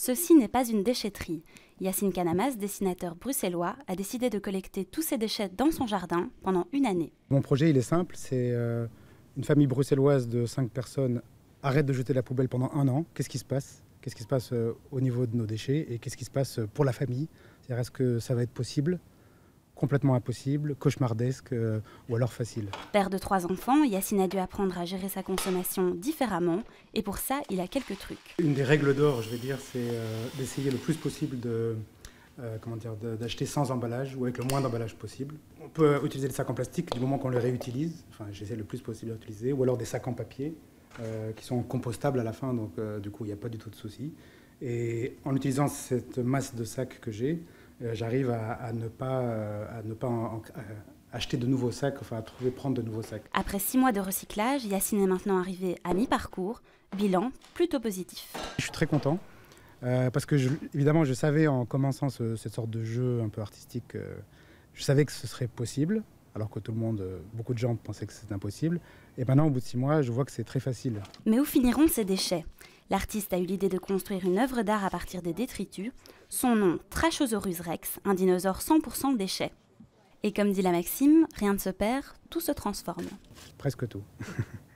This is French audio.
Ceci n'est pas une déchetterie. Yacine Canamas, dessinateur bruxellois, a décidé de collecter tous ses déchets dans son jardin pendant une année. Mon projet, il est simple, c'est une famille bruxelloise de 5 personnes arrête de jeter la poubelle pendant un an. Qu'est-ce qui se passe? Qu'est-ce qui se passe au niveau de nos déchets et qu'est-ce qui se passe pour la famille? C'est-à-dire, est-ce que ça va être possible? Complètement impossible, cauchemardesque ou alors facile. Père de 3 enfants, Yacine a dû apprendre à gérer sa consommation différemment et pour ça, il a quelques trucs. Une des règles d'or, je vais dire, c'est d'essayer le plus possible d'acheter sans emballage ou avec le moins d'emballage possible. On peut utiliser des sacs en plastique du moment qu'on les réutilise, enfin j'essaie le plus possible d'utiliser, ou alors des sacs en papier qui sont compostables à la fin, donc du coup il n'y a pas du tout de souci. Et en utilisant cette masse de sacs que j'ai, j'arrive à ne pas acheter de nouveaux sacs, enfin à prendre de nouveaux sacs. Après 6 mois de recyclage, Yacine est maintenant arrivé à mi-parcours, bilan plutôt positif. Je suis très content parce que évidemment je savais en commençant cette sorte de jeu un peu artistique, je savais que ce serait possible, alors que beaucoup de gens pensaient que c'était impossible. Et maintenant au bout de 6 mois, je vois que c'est très facile. Mais où finiront ces déchets? L'artiste a eu l'idée de construire une œuvre d'art à partir des détritus. Son nom, Trachosaurus rex, un dinosaure 100% déchet. Et comme dit la maxime, rien ne se perd, tout se transforme. Presque tout.